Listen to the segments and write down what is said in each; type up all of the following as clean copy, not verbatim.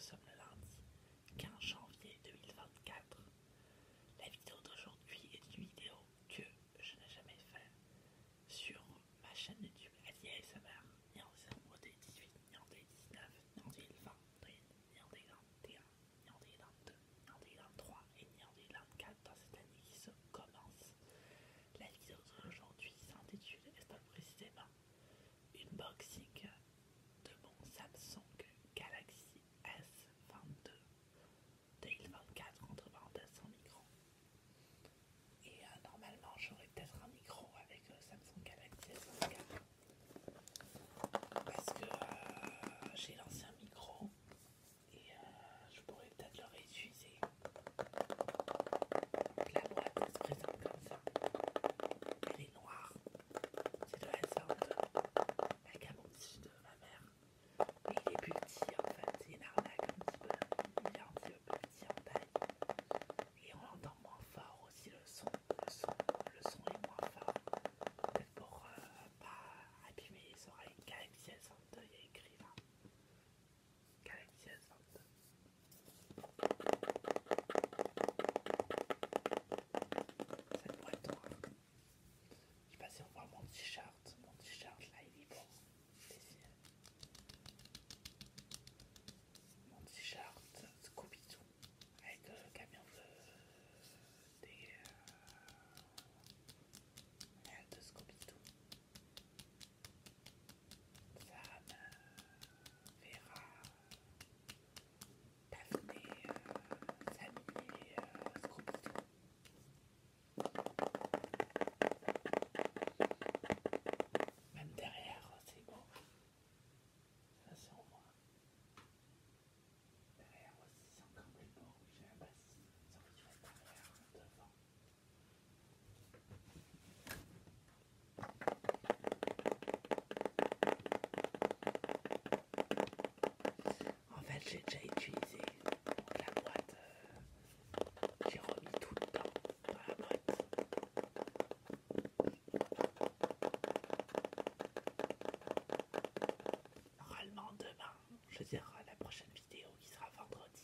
sommes le lundi 15 janvier 2024. La vidéo d'aujourd'hui est une vidéo que je n'ai jamais faite sur ma chaîne YouTube Adi ASMR, ni en décembre 2018, ni en 2019, ni en 2020, ni en 2021, ni en 2022, ni en 2023 et ni en 2024 dans cette année qui se commence. La vidéo d'aujourd'hui s'intitule, précisément, unboxing de mon Samsung Galaxy S22 2024 entre parenthèses sans micro. Et normalement j'aurais peut-être un micro avec Samsung Galaxy S24 parce que j'ai lancé un micro et je pourrais peut-être le réutiliser. La boîte elle se présente comme ça. Elle est noire. C'est de la S22 avec un dessus de ma mère. Mais il est plus petit en fait, c'est une arnaque un petit peu. Il est un petit peu plus petit en taille. Et on entend moins fort aussi le son. Le son est moins fort. Peut-être pour pas abîmer les oreilles. Galaxy S22, il y a écrit là. Galaxy S22. Cette boîte noire. Je sais pas si on voit mon t-shirt. Mon t-shirt là il est bon. Mon t-shirt Scooby-Doo avec le camion de Scooby-Doo. Sam, Vera, Daphné, Sammy et Scooby-Doo. Même derrière, c'est beau. Ça c'est en moi. Derrière aussi, c'est encore plus beau. Je sais même pas si ça aurait dû être derrière, devant. En fait, j'ai déjà utilisé la boîte. J'ai remis tout dedans dans la boîte. Normalement demain, je veux dire la prochaine vidéo qui sera vendredi.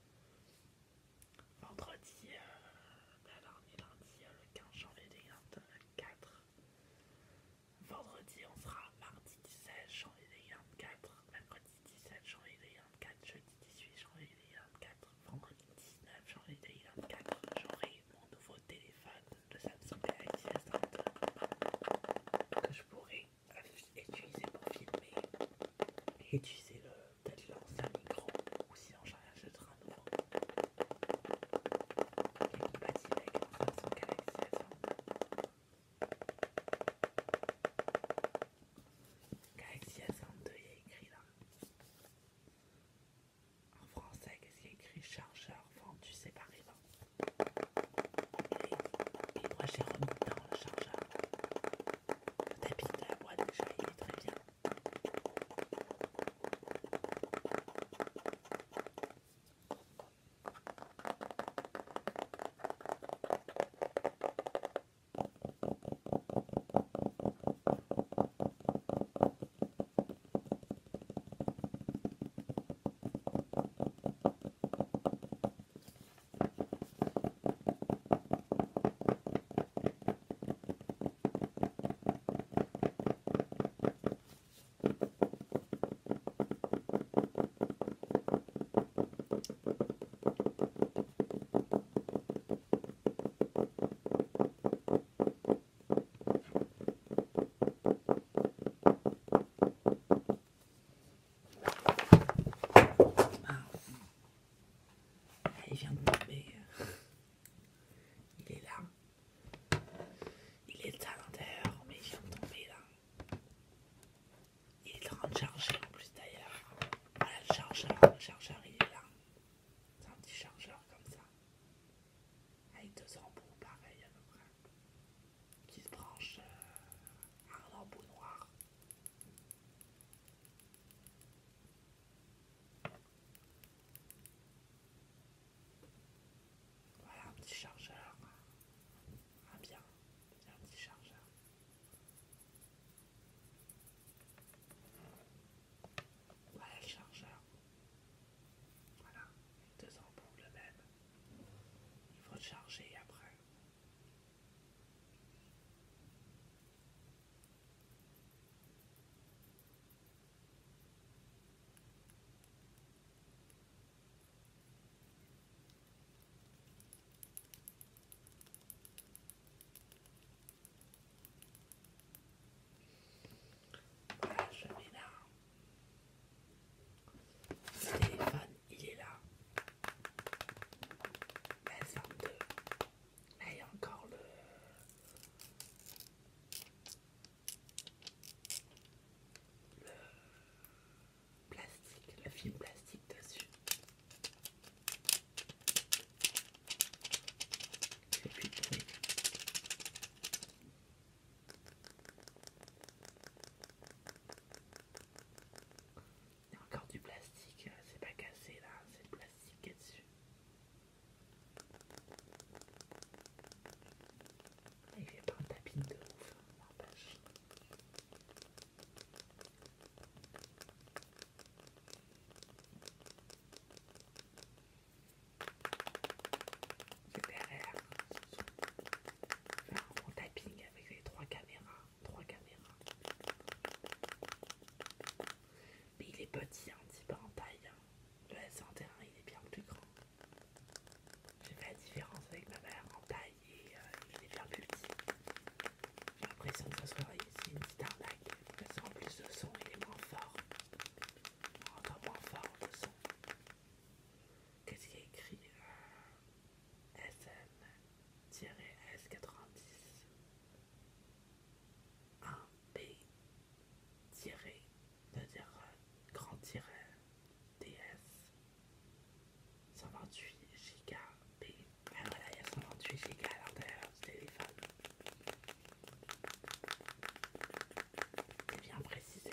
Vendredi, alors on est lundi le 15 janvier 2024. Vendredi on sera mardi 16 janvier 2024, mercredi 17 janvier 2024, jeudi 18 janvier 2024, vendredi 19 janvier 2024, j'aurai mon nouveau téléphone, le Samsung Galaxy S22, que je pourrai utiliser pour filmer et utiliser peut-être l'ancien micro, ou sinon j'en achèterai un nouveau. Qui est compatible avec mon Samsung Galaxy S22. Galaxy S22, il y a écrit là. En français, qu'est-ce qu'il y a écrit? Chargeur vendu séparément. Et moi j'ai remis dans le chargeur. Le tapis de la boîte déjà il est très bien. petit un petit peu en taille. Le S21 il est bien plus grand. J'ai fait la différence avec ma mère en taille et il est bien plus petit. J'ai l'impression que ce soit ici une petite arnaque. Parce qu'en plus le son il est moins fort. Encore moins fort le son. Qu'est-ce qui est écrit SM-S90 1B veut dire grand tiret DS 128 Go B. Ah voilà, il y a 128 Go à l'intérieur du téléphone. C'est bien précisé.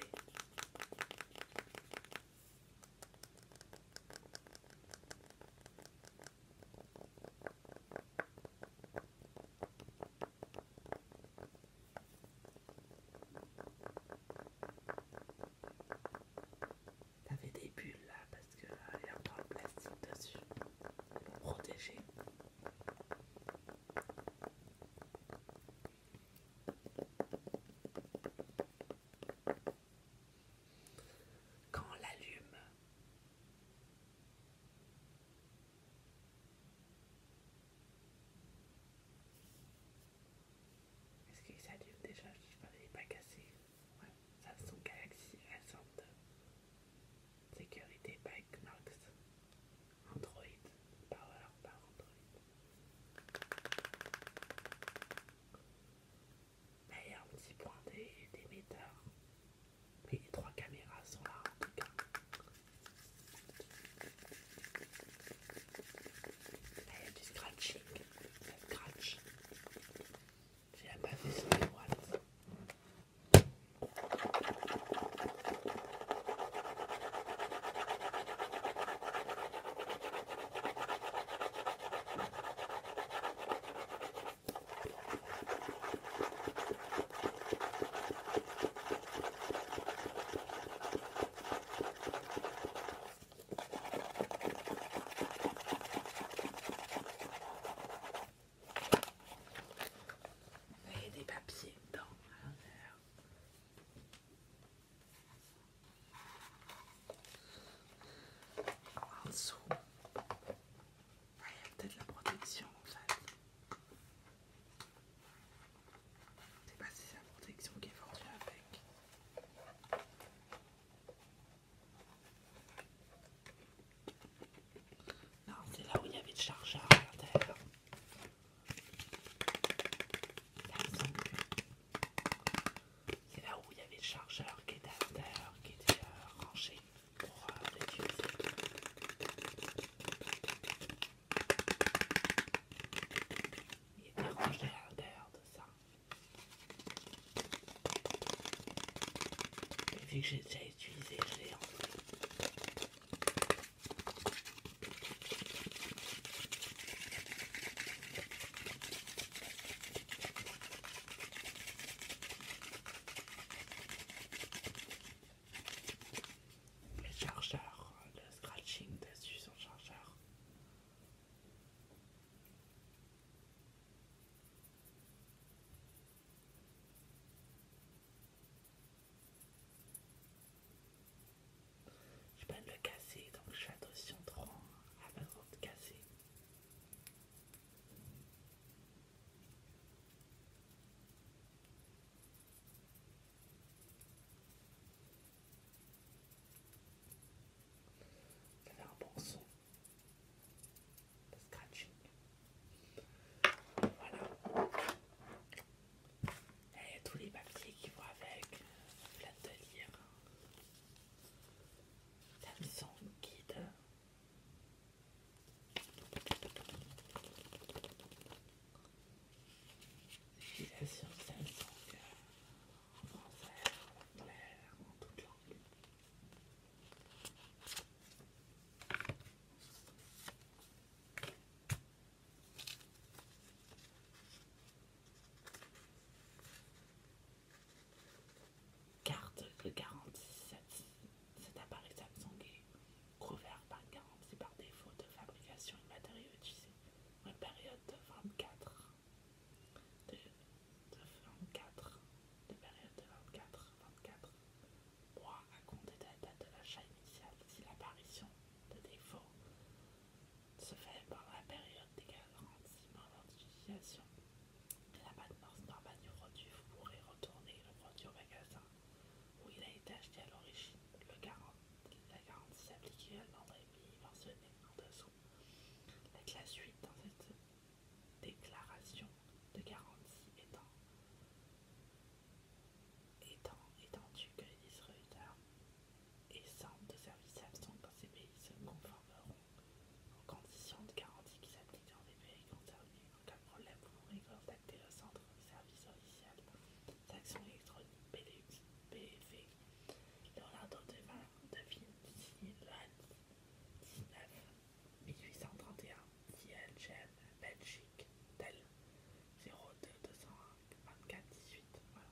Ça fait des bulles là parce que y a encore le plastique dessus pour protéger. Quand on l'allume, est-ce qu'il s'allume déjà? Je sais pas, il n'est pas cassé. Ouais, Samsung Galaxy S22. Sécurité Back Knox. Android. Power par Android. Là, il y a un petit point d'émetteur. Mais les trois caméras sont là en tout cas. Là, il y a du scratching. Ça scratch. J'ai même pas fait sur les boîtes. Là, il y a des papiers dedans à l'intérieur. En dessous, il y a peut-être la protection en fait. Je sais pas si c'est la protection qui est vendue avec. Non, c'est là où il y avait le chargeur à l'intérieur. C'est là où il y avait le chargeur qui était à l'intérieur, qui était rangé pour l'utiliser. Il était rangé à l'intérieur de ça. Mais vu que j'ai déjà utilisé, je l'ai enlevé. Le chargeur, le scratching dessus sur le chargeur. suite dans cette déclaration de garantie étendu que les distributeurs et centres de services Samsung dans ces pays se conformeront aux conditions de garantie qui s'appliquent dans les pays concernés. En cas de problème, vous pourrez contacter le centre de service officiel d'action électronique Belux BV Leonardo da Vinci Lens 19 1831 DLGM Belgique Tel 02 224 18. Voilà.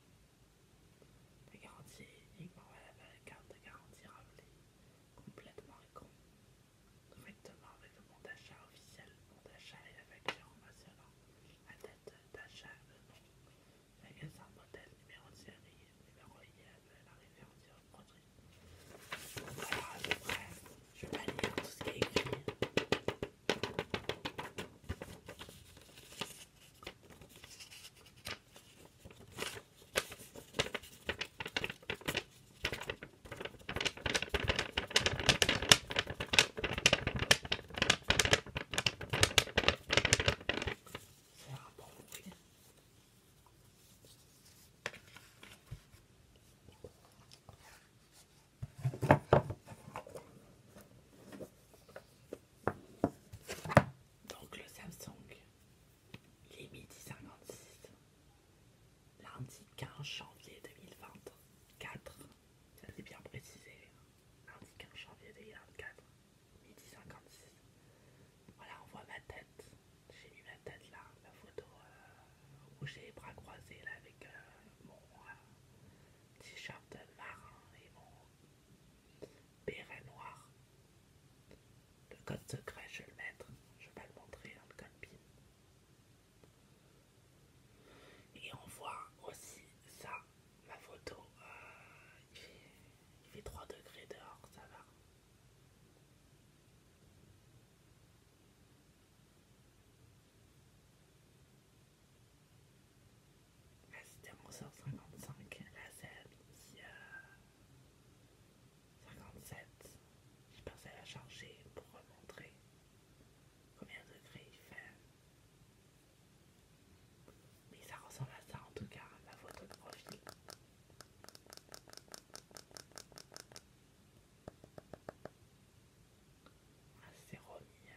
La garantie est uniquement valable à la carte de garantie rappelée complètement et correctement avec le bon d'achat officiel, le bon d'achat et la facture mentionnant la date d'achat, le nom, magasin, modèle, numéro de série, numéro IM, la référence du produit. Alors à peu près, je vais pas lire tout ce qui est écrit. C'est un bon bruit. Donc le Samsung, il est midi 56, lundi 15 janvier 2024, ça c'est bien précisé, lundi 15 janvier 2024, midi 56. Voilà, on voit ma tête, j'ai mis ma tête là, ma photo où j'ai les bras croisés là avec mon t-shirt marin et mon béret noir. Le code secret, je vais le mettre, je vais pas le montrer, hein, le code PIN. Et on voit aussi ça, ma photo, il fait 3 degrés dehors, ça va. Là c'était 11h55, là c'est à midi 57. Je pense à la charger pour remontrer combien de degrés il fait. Mais ça ressemble à ça en tout cas, ma photo de profil. Ah, c'est remis.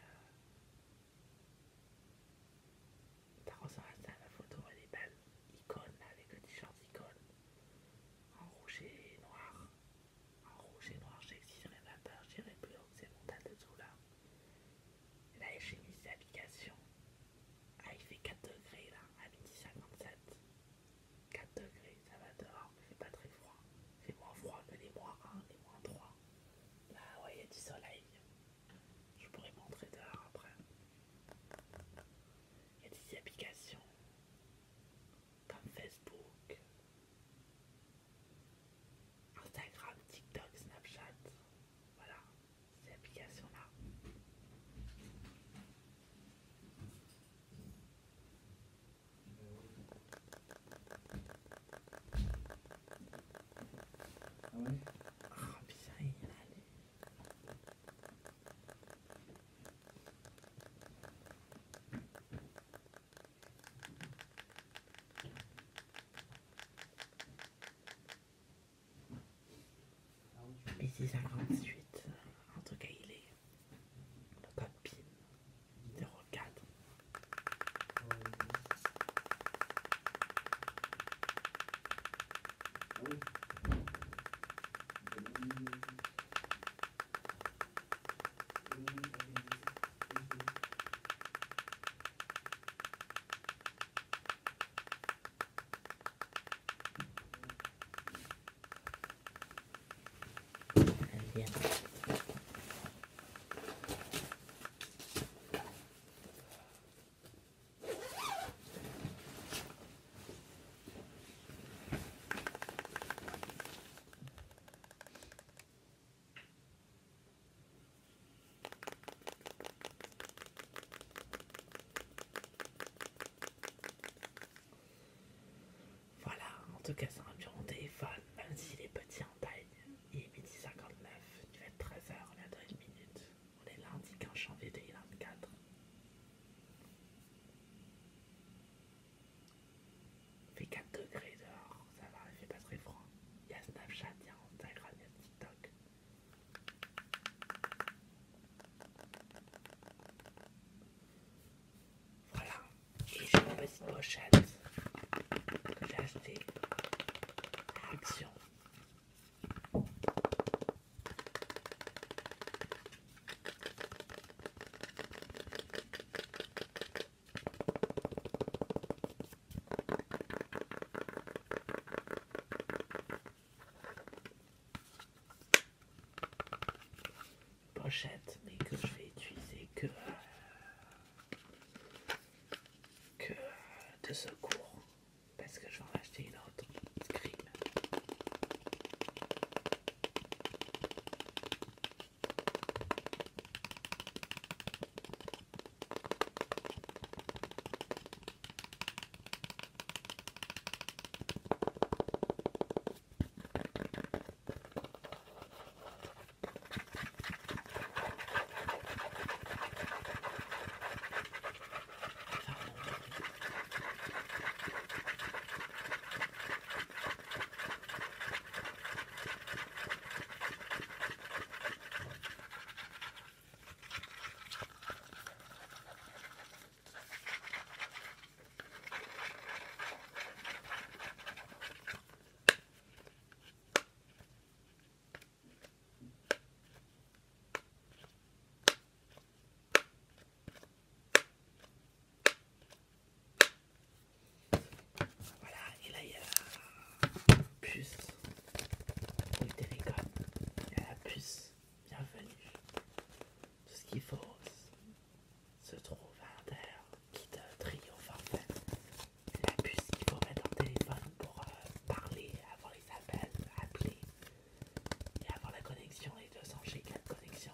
Ça ressemble à ça, ma photo, elle est belle. Icône avec le t-shirt icône. En rouge et noir. En rouge et noir, j'exigerai ma peur, j'irai plus haut que ces montagnes dessous là. Et là, j'ai mis ces applications. Ah, il fait 4 degrés là, à midi 57. 4 degrés, ça va dehors, il fait pas très froid. Il fait moins froid que les moins 1, les moins 3. Là, ouais, il y a du soleil. Je pourrais montrer dehors après. Il y a des applications comme Facebook, Instagram, TikTok, Snapchat. Voilà, ces applications-là. Ah ouais. Oh putain, il y en a des... Midi 58, en tout cas il est le code PIN 04. Ah oui. Bien. Voilà, en tout cas c'est un bureau téléphone, même s'il est petit en taille. Il est midi 59, il va être 13h, bientôt 1 minute. On est lundi 15 janvier 2024. pochette que j'ai achetée à Action. Pochette, mais que je vais utiliser que de secours, parce que je vais en acheter une autre Scream. Voilà, et là il y a la puce pour le télécom. Il y a la puce, bienvenue. Tout ce qu'il faut se trouve à l'intérieur, qui te trie au forfait. La puce qu'il faut mettre dans le téléphone pour parler, avoir les appels, appeler et avoir la connexion, les 200 gigas de connexion.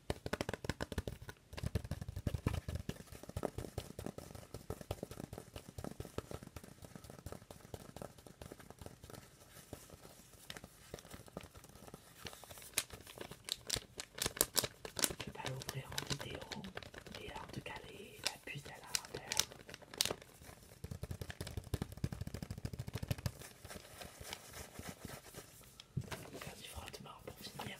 Je vais pas l'ouvrir en vidéo, mais en tout cas la puce elle est à l'intérieur. On va faire du frottement pour finir.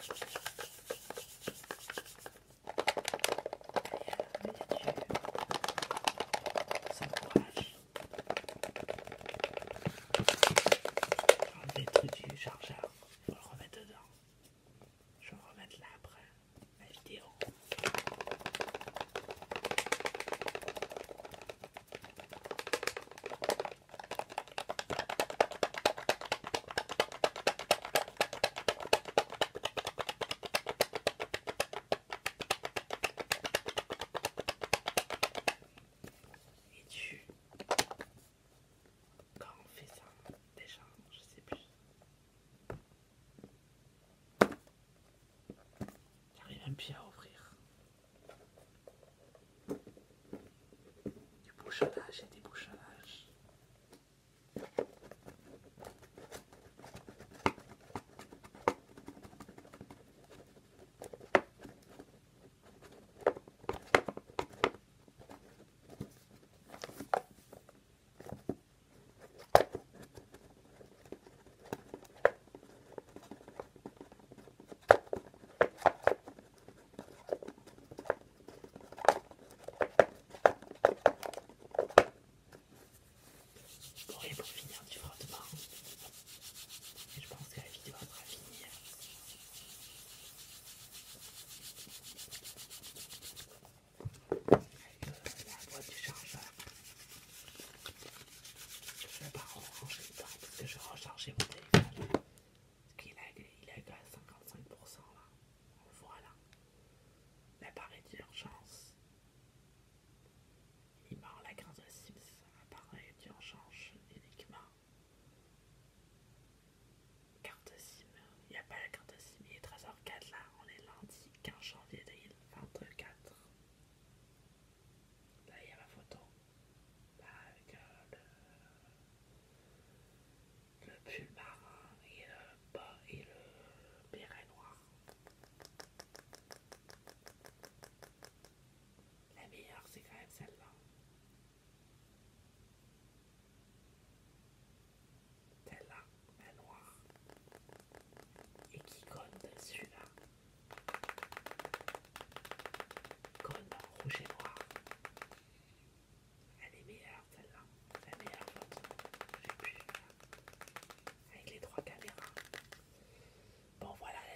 Sans courage. Enlever le truc du chargeur, il faut le remettre dedans. Je vais le remettre là après la vidéo. Et tu, quand on fait ça, déjà, je sais plus. J'arrive même plus à ouvrir. Du bouchonnage et des bouchonnages. Bon, et pour finir du frottement, et je pense que la vidéo sera finie. Avec la boîte du chargeur. Je vais pas ranger dedans parce que je vais recharger mon téléphone. Parce qu'il est à 55% là. Voilà. L'appareil d'urgence. Il mord la carte de SIM. Appareil d'urgence uniquement. Carte SIM. Il n'y a pas la carte SIM. Il est 13h04 là. On est lundi 15 janvier 2024. Là il y a ma photo. Là avec le pull marin et le bas et le béret noir. La meilleure c'est quand même celle-là. Celle-là, la noire. Et qui colle dessus là.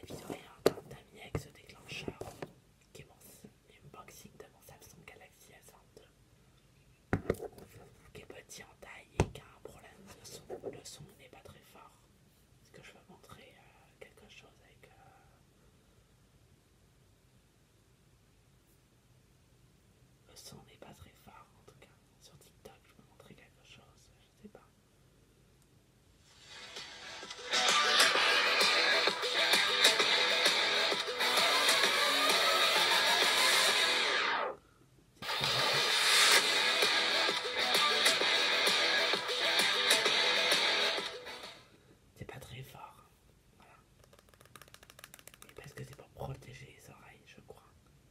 vidéo d'un ami avec ce déclencheur qui est mon unboxing de mon Samsung Galaxy S22 qui est petit en taille et qui a un problème de son. Le son n'est pas très fort. Est-ce que je peux montrer quelque chose avec... Le son n'est pas très fort en tout cas. Sur TikTok, je peux montrer quelque chose, je sais pas. C'est pas très fort. Voilà. Et parce que c'est pour protéger les oreilles, je crois.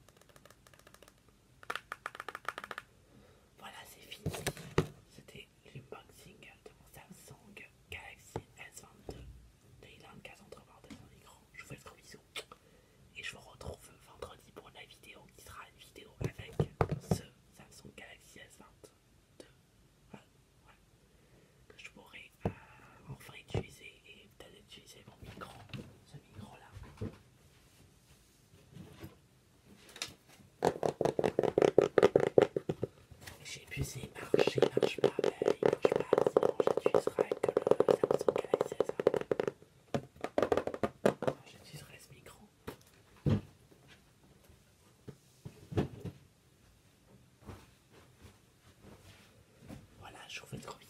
Voilà, c'est fini. C'était l'unboxing de mon Samsung Galaxy S22 2024 entre parenthèses en écran. Je vous fais de gros bisous. Et je vous retrouve vendredi pour la vidéo qui sera une vidéo avec ce Samsung Galaxy S22. Ouais, que je pourrai enfin utiliser et peut-être utiliser mon micro, ce micro là. J'ai pu s'il marche, il marche pas, mais il marche pas, sinon j'utiliserai que le Samsung Galaxy S22. J'utiliserai ce micro. Voilà, je vous fais de gros bisous.